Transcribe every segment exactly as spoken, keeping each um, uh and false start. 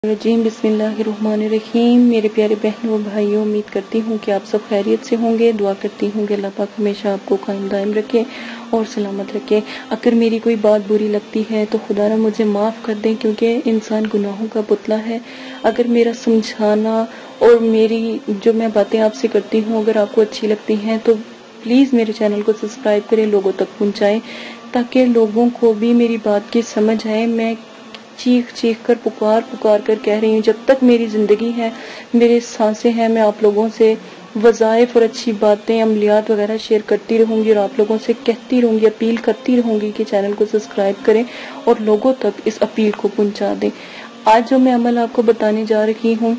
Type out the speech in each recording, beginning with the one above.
رجیم بسم اللہ الرحمن الرحیم۔ میرے پیارے بہنوں اور بھائیوں، امید کرتی ہوں کہ آپ سب خیریت سے ہوں گے۔ دعا کرتی ہوں کہ اللہ پاک ہمیشہ آپ کو قائم دائم رکھے اور سلامت رکھے۔ اگر میری کوئی بات بری لگتی ہے تو خدا نہ مجھے معاف کر دیں، کیونکہ انسان گناہوں کا پتلا ہے۔ اگر میرا سمجھانا اور میری جو میں باتیں آپ سے کرتی ہوں اگر آپ کو اچھی لگتی ہیں تو پلیز میرے چینل کو سبسکرائب کریں، لوگوں تک پہنچائیں تاکہ لوگوں کو بھی میری بات کی سمجھ آئے۔ میں چیخ چیخ کر پکار پکار کر کہہ رہی ہوں، جب تک میری زندگی ہے، میرے سانسیں ہیں، میں آپ لوگوں سے وظائف اور اچھی باتیں، عملیات وغیرہ شیئر کرتی رہوں گی اور آپ لوگوں سے کہتی رہوں گی، اپیل کرتی رہوں گی کہ چینل کو سبسکرائب کریں اور لوگوں تک اس اپیل کو پہنچا دیں۔ آج جو میں عمل آپ کو بتانے جا رہی ہوں،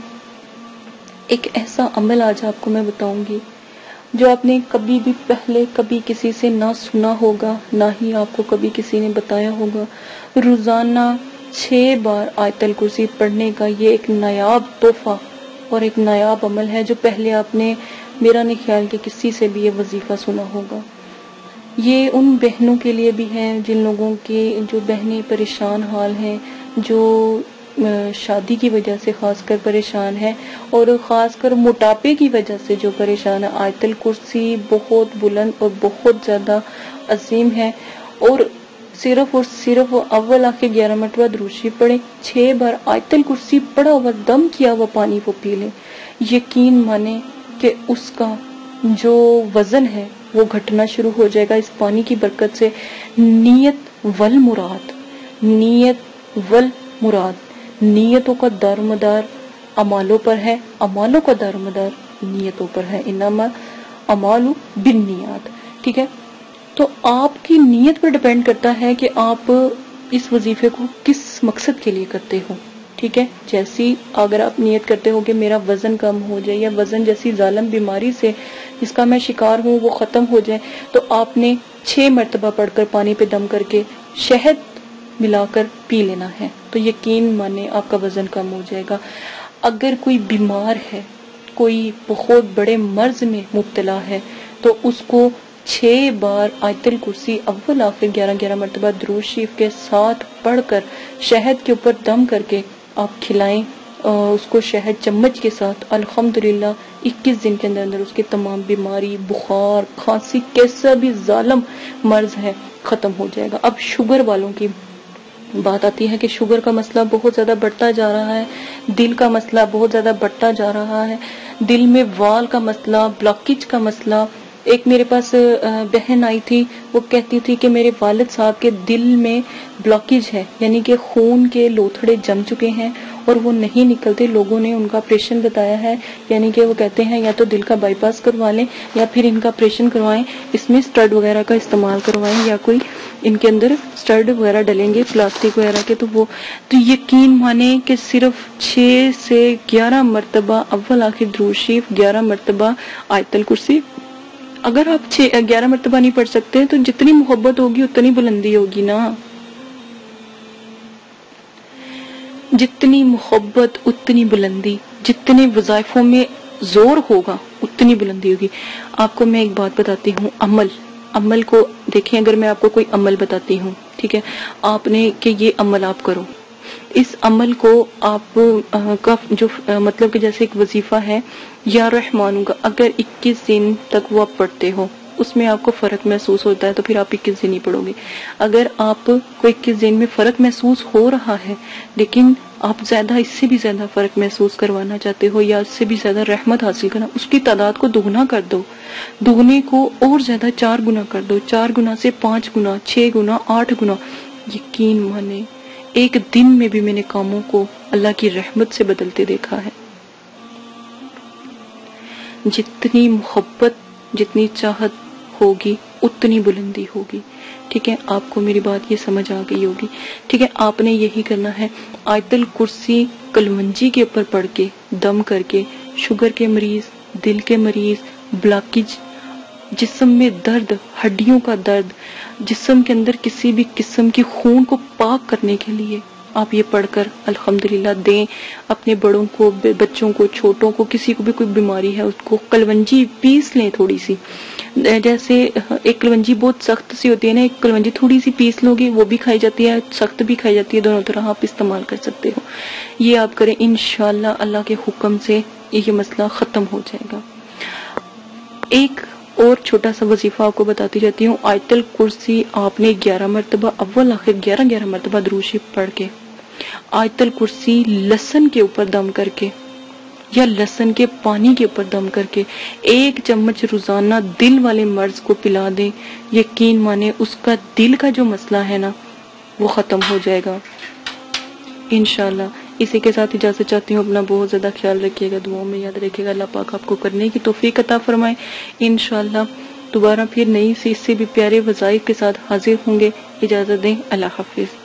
ایک ایسا عمل آج آپ کو میں بتاؤں گی جو آپ نے کبھی بھی پہلے کبھی کسی سے نہ سنا ہوگا، نہ ہی آپ کو کبھی کسی نے بتایا ہوگا۔ روزانہ چھ بار آیت الکرسی پڑھنے کا یہ ایک نایاب تحفہ اور ایک نایاب عمل ہے جو پہلے آپ نے میرا نہیں خیال کہ کسی سے بھی یہ وظیفہ سنا ہوگا۔ یہ ان بہنوں کے لیے بھی ہے جن لوگوں کی جو بہنیں پریشان حال ہیں، جو شادی کی وجہ سے خاص کر پریشان ہے اور خاص کر موٹاپے کی وجہ سے جو پریشان ہے۔ آیت الکرسی بہت بلند اور بہت زیادہ عظیم ہے، اور صرف اور صرف اول آخر گیارہ مرتبہ درود شریف پڑھیں، چھ بار آیت الکرسی پڑھا ہوا دم کیا ہوا پانی وہ پی لیں، یقین مانیں کہ اس کا جو وزن ہے وہ گھٹنا شروع ہو جائے گا اس پانی کی برکت سے۔ نیت والمراد، نیت والمراد، نیتوں کا دار و مدار اعمالوں پر ہے، اعمالوں کا دار و مدار نیتوں پر ہے۔ انما اعمال بالنیات، ٹھیک ہے؟ تو آپ کی نیت پر ڈیپینڈ کرتا ہے کہ آپ اس وظیفے کو کس مقصد کے لیے کرتے ہو، ٹھیک ہے؟ جیسی اگر آپ نیت کرتے ہو کہ میرا وزن کم ہو جائے یا وزن جیسی ظالم بیماری سے جس کا میں شکار ہوں وہ ختم ہو جائے، تو آپ نے چھ مرتبہ پڑھ کر پانی پہ دم کر کے شہد ملا کر پی لینا ہے، تو یقین مانے آپ کا وزن کم ہو جائے گا۔ اگر کوئی بیمار ہے، کوئی بہت بڑے مرض میں مبتلا ہے، تو اس کو چھ بار آیت الکرسی اول آخر گیارہ گیارہ مرتبہ درود شریف کے ساتھ پڑھ کر شہد کے اوپر دم کر کے آپ کھلائیں اس کو شہد چمچ کے ساتھ۔ الحمدللہ اکیس دن کے اندر اندر اس کی تمام بیماری، بخار، کھانسی، کیسا بھی ظالم مرض ہے ختم ہو جائے گا۔ اب شوگر والوں کی بات آتی ہے کہ شوگر کا مسئلہ بہت زیادہ بڑھتا جا رہا ہے، دل کا مسئلہ بہت زیادہ بڑھتا جا رہا ہے، دل میں وال کا مسئلہ، بلاکیج کا مسئلہ۔ ایک میرے پاس بہن آئی تھی، وہ کہتی تھی کہ میرے والد صاحب کے دل میں بلاکیج ہے، یعنی کہ خون کے لوتھڑے جم چکے ہیں اور وہ نہیں نکلتے۔ لوگوں نے ان کا آپریشن بتایا ہے، یعنی کہ وہ کہتے ہیں یا تو دل کا بائی پاس کروا لیں یا پھر ان کا آپریشن کروائیں، اس میں سٹڈ وغیرہ کا استعمال کروائیں یا کوئی ان کے اندر سٹڈ وغیرہ ڈلیں گے پلاسٹک وغیرہ کے، تو وہ تو یقین مانیں کہ صرف چھ سے گیارہ مرتبہ اول آخر درود شریف، گیارہ مرتبہ آیت الکرسی۔ اگر آپ چھ گیارہ مرتبہ نہیں پڑھ سکتے تو جتنی محبت ہوگی اتنی بلندی ہوگی نا، جتنی محبت اتنی بلندی، جتنے وظائفوں میں زور ہوگا اتنی بلندی ہوگی۔ آپ کو میں ایک بات بتاتی ہوں، عمل عمل کو دیکھیں۔ اگر میں آپ کو کوئی عمل بتاتی ہوں، ٹھیک ہے، آپ نے کہ یہ عمل آپ کرو، اس عمل کو آپ کا جو مطلب کہ جیسے ایک وظیفہ ہے یا رحمانوں کا، اگر اکیس دن تک وہ آپ پڑھتے ہو، اس میں آپ کو فرق محسوس ہوتا ہے تو پھر آپ اکیس دن ہی پڑھو گے۔ اگر آپ کو اکیس دن میں فرق محسوس ہو رہا ہے لیکن آپ زیادہ اس سے بھی زیادہ فرق محسوس کروانا چاہتے ہو یا اس سے بھی زیادہ رحمت حاصل کرنا، اس کی تعداد کو دگنا کر دو، دگنے کو اور زیادہ چار گنا کر دو، چار گنا سے پانچ گنا، چھ گنا، آٹھ گنا۔ یقین مانے ایک دن میں بھی میں نے کاموں کو اللہ کی رحمت سے بدلتے دیکھا ہے۔ جتنی محبت، جتنی چاہت ہوگی اتنی بلندی ہوگی، ٹھیک ہے؟ آپ کو میری بات یہ سمجھ آ گئی ہوگی، ٹھیک ہے؟ آپ نے یہی کرنا ہے، آیت الکرسی کلونجی کے اوپر پڑھ کے دم کر کے، شوگر کے مریض، دل کے مریض، بلاکیج، جسم میں درد، ہڈیوں کا درد، جسم کے اندر کسی بھی قسم کی خون کو پاک کرنے کے لیے آپ یہ پڑھ کر الحمدللہ دیں۔ اپنے بڑوں کو، بچوں کو، چھوٹوں کو، کسی کو بھی کوئی بیماری ہے اس کو کلونجی پیس لیں تھوڑی سی، جیسے ایک کلونجی بہت سخت سی ہوتی ہے نا، ایک کلونجی تھوڑی سی پیس لوگی وہ بھی کھائی جاتی ہے، سخت بھی کھائی جاتی ہے، دونوں طرح آپ استعمال کر سکتے ہو. یہ آپ کریں، انشاءاللہ اللہ کے حکم سے یہ مسئلہ ختم ہو جائے گا. ایک اور چھوٹا سا وظیفہ آپ کو بتاتی جاتی ہوں. آیت الکرسی آپ نے گیارہ مرتبہ اول آخر گیارہ گیارہ مرتبہ درود شریف پڑھ کے آیت الکرسی لہسن کے اوپر دم کر کے یا لہسن کے پانی کے اوپر دم کر کے ایک چمچ روزانہ دل والے مرض کو پلا دیں. یقین مانے اس کا دل کا جو مسئلہ ہے نا وہ ختم ہو جائے گا انشاءاللہ. اسی کے ساتھ اجازت چاہتی ہوں. اپنا بہت زیادہ خیال رکھیے گا، دعاؤں میں یاد رکھیے گا. اللہ پاک آپ کو کرنے کی توفیق عطا فرمائے. انشاءاللہ دوبارہ پھر نئی سی اس سے بھی پیارے وظائف کے ساتھ حاضر ہوں گے. اجازت دیں. اللہ حافظ.